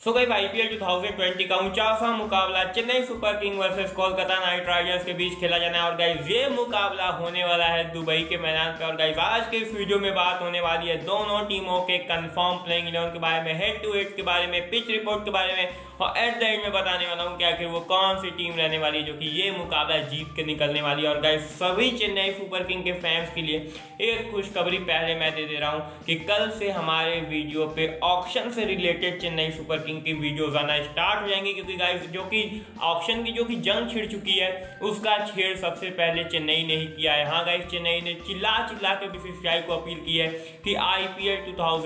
So guys IPL 2020 का 49वां मुकाबला Chennai super king versus Kolkata knight riders के बीच खेला जाना है और गाइस ये मुकाबला होने वाला है दुबई के मैदान पे। और गाइस आज के इस वीडियो में बात होने वाली है दोनों टीमों के कंफर्म प्लेइंग 11 के बारे में, हेड टू हेड के बारे में, पिच रिपोर्ट के बारे में और एट द एंड में बताने वाला हूँ कि आखिर वो कौन सी टीम रहने वाली है जो कि ये मुकाबला जीत के निकलने वाली है। और गाइस सभी चेन्नई सुपर किंग के फैंस के लिए एक खुशखबरी पहले मैं दे रहा हूँ कि कल से हमारे वीडियो पे ऑक्शन से रिलेटेड चेन्नई सुपर किंग की वीडियोज आना स्टार्ट हो जाएंगे, क्योंकि गाइस जो कि ऑक्शन की जो कि जंग छिड़ चुकी है उसका छेड़ सबसे पहले चेन्नई ने ही किया है। हाँ गाइस, चेन्नई ने चिल्ला के बीसीसीआई को अपील की है कि आईपीएल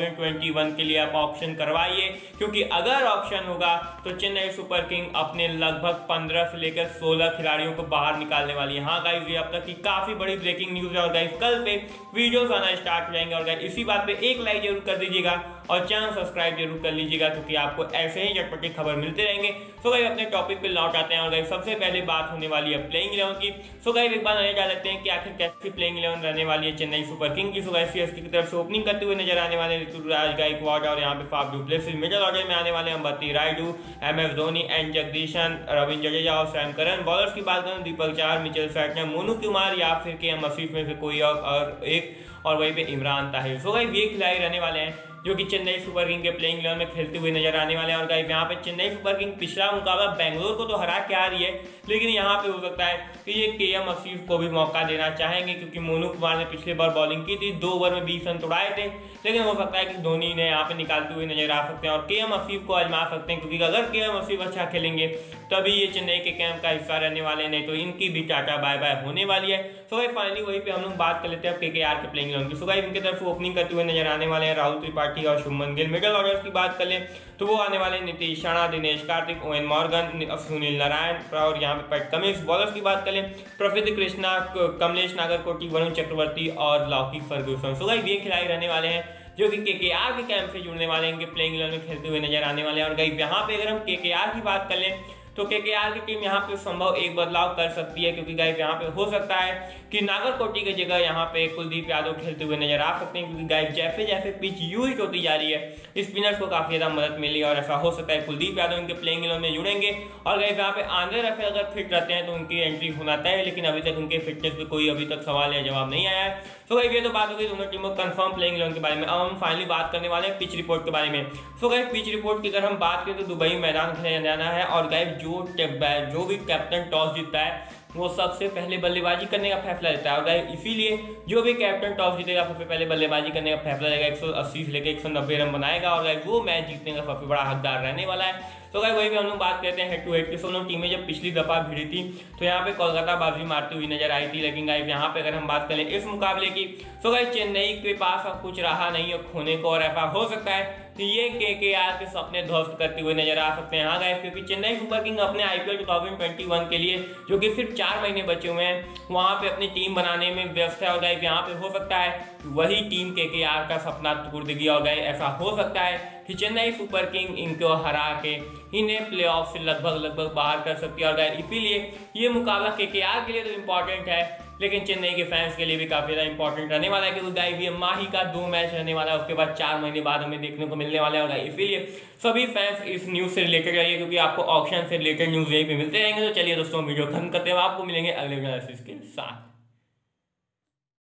2021 के लिए आप ऑक्शन करवाइए, क्योंकि अगर ऑक्शन होगा तो चेन्नई सुपर किंग अपने लगभग 15 से लेकर 16 खिलाड़ियों को बाहर निकालने वाली है। हाँ गाइस, ये अब तक की काफी बड़ी ब्रेकिंग न्यूज है और गाइस कल से वीडियोस आना स्टार्ट हो जाएंगे। और गाइस इसी बात पे एक लाइक जरूर कर दीजिएगा और चैनल सब्सक्राइब जरूर कर लीजिएगा, क्योंकि आपको ऐसे ही चटपटी खबर मिलते रहेंगे। सो गाइस अपने टॉपिक पे लौट आते हैं और गाइस सबसे पहले बात होने वाली है प्लेइंग 11 की। सो गाइस एक बार नजर डाल लेते हैं कि आखिर कैसी प्लेइंग 11 रहने वाली है चेन्नई सुपर किंग की। सो गाइस सीएसके की तरफ से ओपनिंग करते हुए नजर आने वाले ऋतुराज गायकवाड और यहाँ पे Faf du Plessis. Middle order में आने वाले अंबती रायडू, एमएस धोनी, एन जगदीशन, रविंद्र जडेजा और सैम करन। बॉलर्स की बात करें दीपक चार, मिचेल सैटनर, मोनू कुमार या फिर केएम आसिफ में से कोई और एक, और वहीं पे इमरान ताहिर। सो गाइस ये खिलाड़ी रहने वाले हैं जो कि चेन्नई सुपर किंग के प्लेइंग 11 में खेलते हुए नजर आने वाले हैं। और गाइस यहाँ पे चेन्नई सुपर किंग पिछला मुकाबला बेंगलोर को तो हरा के आ रही है, लेकिन यहाँ पे हो सकता है कि ये केएम आसिफ को भी मौका देना चाहेंगे, क्योंकि मोनू कुमार ने पिछले बार बॉलिंग की थी, 2 ओवर में 20 रन तोड़ाए थे, लेकिन हो सकता है कि धोनी ने यहाँ पे निकालते हुए नजर आ सकते हैं और केएम आसिफ को आजमा सकते हैं, क्योंकि अगर केएम आसिफ अच्छा खेलेंगे तभी ये चेन्नई के कैंप का हिस्सा रहने वाले, नहीं तो इनकी भी टाटा बाय बाय होने वाली है। सो गाइस फाइनली वहीं पे हम लोग बात कर लेते हैं केकेआर के प्लेइंग 11 की। सो गाइस इनके तरफ ओपनिंग करते हुए नजर आने वाले हैं राहुल त्रिपाठी और शुभमन गिल। मिडिल ऑर्डर की बात कर लें तो वो आने वाले नीतीश राणा, दिनेश कार्तिक, ओवेन मॉर्गन, सुनील नारायण और यहाँ पे पैट कमिंस। बॉलर्स की बात करें प्रसिद्ध कृष्णा, कमलेश नागरकोटी, वरुण चक्रवर्ती और लौकी फर्गूसन। सो गाइस ये खिलाड़ी रहने वाले हैं जो कि केकेआर के कैंप से जुड़ने वाले हैं, इनके प्लेइंग 11 में खेलते हुए नजर आने वाले हैं। और गाइस यहाँ पे अगर हम केकेआर की बात कर लें तो केकेआर की टीम यहाँ पे संभव एक बदलाव कर सकती है, क्योंकि गाइस यहाँ पे हो सकता है कि नागरकोटी की जगह यहाँ पे कुलदीप यादव खेलते हुए नजर आ सकते हैं, क्योंकि गाइस जैसे जैसे पिच यूज होती जा रही है स्पिनर्स को काफी ज्यादा मदद मिली और ऐसा हो सकता है कुलदीप यादव इनके प्लेइंग 11 में जुड़ेंगे। और गाइस यहाँ पे आंद्रे रफेल अगर फिट रहते हैं तो उनकी एंट्री होना तय है, लेकिन अभी तक उनके फिटनेस पे कोई अभी तक सवाल या जवाब नहीं आया है। सो गाइस ये तो बात हो गई दोनों टीमों कंफर्म प्लेइंग 11 के बारे में। अब हम फाइनली बात करने वाले हैं पिच रिपोर्ट के बारे में। सो गाइस पिच रिपोर्ट की अगर हम बात करें तो दुबई मैदान खेला जाना है और गाइस जो भी कैप्टन टॉस जीतता है वो सबसे पहले बल्लेबाजी करने का फैसला लेता है। और गाइस इसीलिए जो भी कैप्टन टॉस जीतेगा सबसे पहले बल्लेबाजी करने का फैसला लेगा, 180 से लेकर 190 रन बनाएगा और गाइस वो मैच जीतने का सबसे बड़ा हकदार रहने वाला है। तो गाइस वही भी हम लोग बात करते हैं हेड टू हेड की। दोनों टीमें जब पिछली दफा भिड़ी थी तो यहाँ पे कोलकाता बाजी मारती हुई नजर आई थी, लेकिन गाइस यहाँ पे अगर हम बात करें इस मुकाबले की तो गाइस चेन्नई के पास अब कुछ रहा नहीं है खोने को, और ऐसा हो सकता है कि ये केकेआर के सपने ध्वस्त करते हुए नजर आ सकते हैं। हाँ गाइस, क्योंकि चेन्नई सुपर किंग अपने आईपीएल 2021 के लिए जो कि सिर्फ 4 महीने बचे हुए हैं वहां पे अपनी टीम बनाने में व्यस्त है। और गाइस यहाँ पे हो सकता है वही टीम केकेआर का सपना तोड़ देगी और गाइस ऐसा हो सकता है कि चेन्नई सुपर किंग इनको हरा के इन्हें प्लेऑफ से लगभग बाहर कर सकती है। और गाइस इसीलिए ये मुकाबला केकेआर के लिए तो इम्पोर्टेंट है, लेकिन चेन्नई के फैंस के लिए भी काफी ज्यादा इंपॉर्टेंट रहने वाला है, क्योंकि गाइस ये माही का 2 मैच रहने वाला है, उसके बाद 4 महीने बाद हमें देखने को मिलने वाला है। और इसीलिए सभी फैंस इस न्यूज से रिलेटेड रहिए, क्योंकि आपको ऑक्शन से रिलेटेड न्यूज यहीं पे मिलते रहेंगे। तो चलिए दोस्तों वीडियो खत्म करते हैं, आपको मिलेंगे अगले एनालिसिस के साथ।